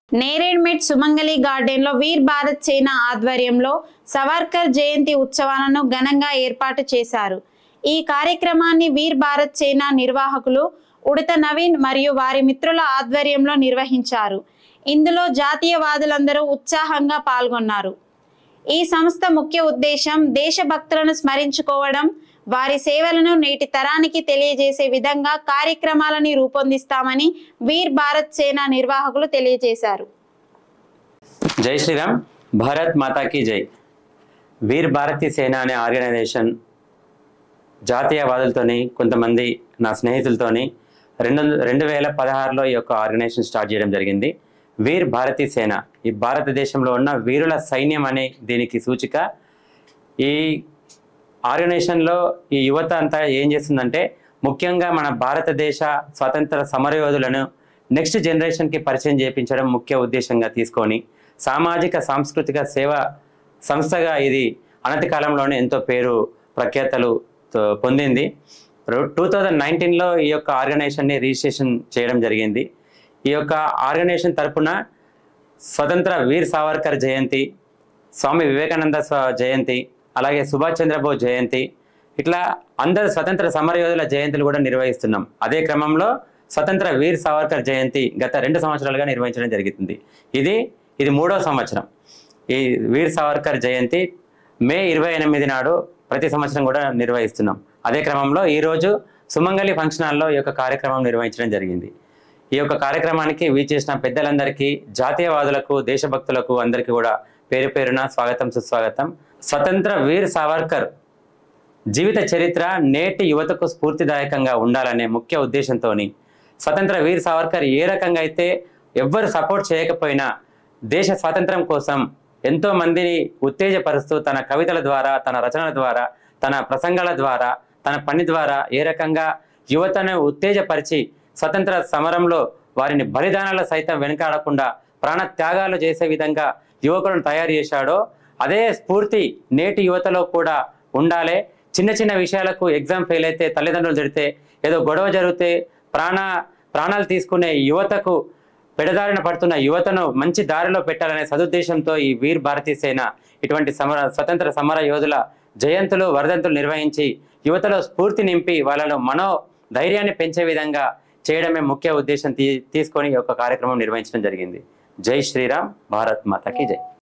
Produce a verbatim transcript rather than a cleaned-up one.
నేరేడ్మెట్ సుమంగళి garden లో వీర్ భారత్ సేన ఆధ్వర్యంలో సవర్కర్ జయంతి ఉత్సవాలను ఘనంగా ఏర్పాటు చేశారు. ఈ కార్యక్రమాన్ని వీర్ భారత్ సేన నిర్వాహకులు ఉడత నవీన్ మరియు వారి మిత్రుల ఆధ్వర్యంలో నిర్వహించారు. ఇందులో జాతీయవాదులందరూ ఉత్సాహంగా పాల్గొన్నారు. ఈ సంస్థ ముఖ్య ఉద్దేశం దేశభక్తులను స్మరించుకోవడం, వారి సేవలను నేటి తరానికి తెలియజేసే విధంగా కార్యక్రమాలను రూపొందిస్తామని వీర్ భారత్ సేన నిర్వాహకులు తెలియజేశారు. జై శ్రీరామ్, భారత్ మాతాకి జై. వీర్ భారతీ సేన అనే ఆర్గనైజేషన్ జాతీయవాదులతోని కొంతమంది నా స్నేహితులతోని రెండు రెండు వేల పదహారులో ఈ యొక్క ఆర్గనైజేషన్ స్టార్ట్ చేయడం జరిగింది. వీర్ భారతీ సేన ఈ భారతదేశంలో ఉన్న వీరుల సైన్యం అనే దీనికి సూచిక. ఈ ఆర్గనైజేషన్లో ఈ యువత అంతా ఏం చేస్తుందంటే ముఖ్యంగా మన భారతదేశ స్వాతంత్ర సమరయోధులను నెక్స్ట్ జనరేషన్కి పరిచయం చేయించడం ముఖ్య ఉద్దేశంగా తీసుకొని సామాజిక సాంస్కృతిక సేవ సంస్థగా ఇది అనతి కాలంలోనే ఎంతో పేరు ప్రఖ్యాతలు పొందింది. టూ థౌజండ్ నైన్టీన్లో ఈ యొక్క ఆర్గనైజేషన్ని రిజిస్ట్రేషన్ చేయడం జరిగింది. ఈ యొక్క ఆర్గనైజేషన్ తరపున స్వతంత్ర వీర్ సావర్కర్ జయంతి, స్వామి వివేకానంద జయంతి, అలాగే సుభాష్ చంద్రబోస్ జయంతి, ఇట్లా అందరు స్వతంత్ర సమరయోధుల జయంతులు కూడా నిర్వహిస్తున్నాం. అదే క్రమంలో స్వతంత్ర వీర్ సావర్కర్ జయంతి గత రెండు సంవత్సరాలుగా నిర్వహించడం జరుగుతుంది. ఇది ఇది మూడో సంవత్సరం. ఈ వీర్ సావర్కర్ జయంతి మే ఇరవై ఎనిమిది నాడు ప్రతి సంవత్సరం కూడా నిర్వహిస్తున్నాం. అదే క్రమంలో ఈరోజు సుమంగళి ఫంక్షన్ హాల్లో ఈ యొక్క కార్యక్రమం నిర్వహించడం జరిగింది. ఈ యొక్క కార్యక్రమానికి వీచేసిన పెద్దలందరికీ, జాతీయవాదులకు, దేశభక్తులకు అందరికీ కూడా పేరు పేరున స్వాగతం, సుస్వాగతం. స్వతంత్ర వీర్ సావర్కర్ జీవిత చరిత్ర నేటి యువతకు స్ఫూర్తిదాయకంగా ఉండాలనే ముఖ్య ఉద్దేశంతో స్వతంత్ర వీర్ సావర్కర్ ఏ రకంగా అయితే ఎవ్వరు సపోర్ట్ చేయకపోయినా దేశ స్వాతంత్రం కోసం ఎంతో మందిని ఉత్తేజపరుస్తూ తన కవితల ద్వారా, తన రచనల ద్వారా, తన ప్రసంగాల ద్వారా, తన పని ద్వారా ఏ రకంగా యువతను ఉత్తేజపరిచి స్వతంత్ర సమరంలో వారిని బలిదానాలు సైతం వెనుకాడకుండా ప్రాణ త్యాగాలు చేసే విధంగా యువకులను తయారు చేశాడో అదే స్ఫూర్తి నేటి యువతలో కూడా ఉండాలి. చిన్న చిన్న విషయాలకు ఎగ్జామ్ ఫెయిల్ అయితే, తల్లిదండ్రులు తిడితే, ఏదో గొడవ జరిగితే ప్రాణ ప్రాణాలు తీసుకునే యువతకు, పెడదారిన పడుతున్న యువతను మంచి దారిలో పెట్టాలనే సదుద్దేశంతో ఈ వీర్ భారతీ సేన ఇటువంటి సమర స్వతంత్ర సమర యోధుల జయంతులు, వర్ధంతులు నిర్వహించి యువతలో స్ఫూర్తి నింపి వాళ్ళను మనో ధైర్యాన్ని పెంచే విధంగా చేయడమే ముఖ్య ఉద్దేశం తీ తీసుకొని ఈ యొక్క కార్యక్రమం నిర్వహించడం జరిగింది. జై శ్రీరామ్, భారత్ మాతాకి జై.